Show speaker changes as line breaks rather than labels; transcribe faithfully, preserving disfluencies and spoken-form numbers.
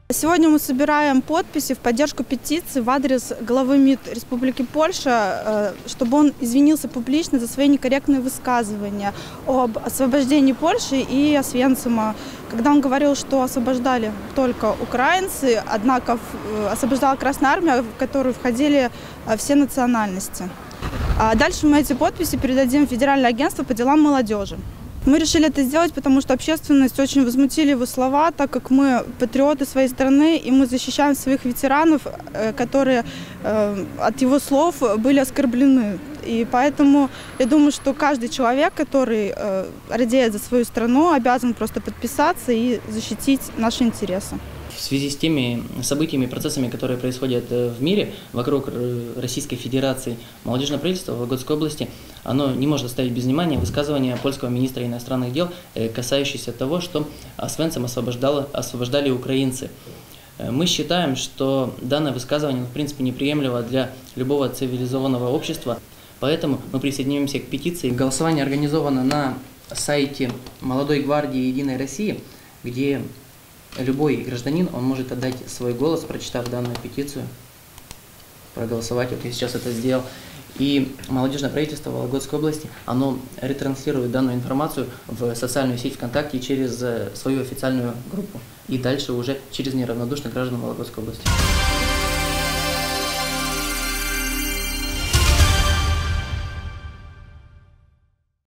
Сегодня мы собираем подписи в поддержку петиции в адрес главы МИД Республики Польша, чтобы он извинился публично за свои некорректные высказывания об освобождении Польши и Освенцима, когда он говорил, что освобождали только украинцы, однако освобождала Красная Армия, в которую входили все национальности. А дальше мы эти подписи передадим в Федеральное агентство по делам молодежи. Мы решили это сделать, потому что общественность очень возмутили его слова, так как мы патриоты своей страны, и мы защищаем своих ветеранов, которые от его слов были оскорблены. И поэтому я думаю, что каждый человек, который радеет за свою страну, обязан просто подписаться и защитить наши интересы.
В связи с теми событиями и процессами, которые происходят в мире вокруг Российской Федерации, молодежное правительство Вологодской области, оно не может оставить без внимания высказывания польского министра иностранных дел, касающиеся того, что Освенцим освобождали украинцы. Мы считаем, что данное высказывание, в принципе, неприемлемо для любого цивилизованного общества, поэтому мы присоединимся к петиции. Голосование организовано на сайте Молодой гвардии Единой России, где любой гражданин, он может отдать свой голос, прочитав данную петицию, проголосовать, вот я сейчас это сделал. И молодежное правительство Вологодской области, оно ретранслирует данную информацию в социальную сеть ВКонтакте через свою официальную группу и дальше уже через неравнодушных граждан Вологодской области.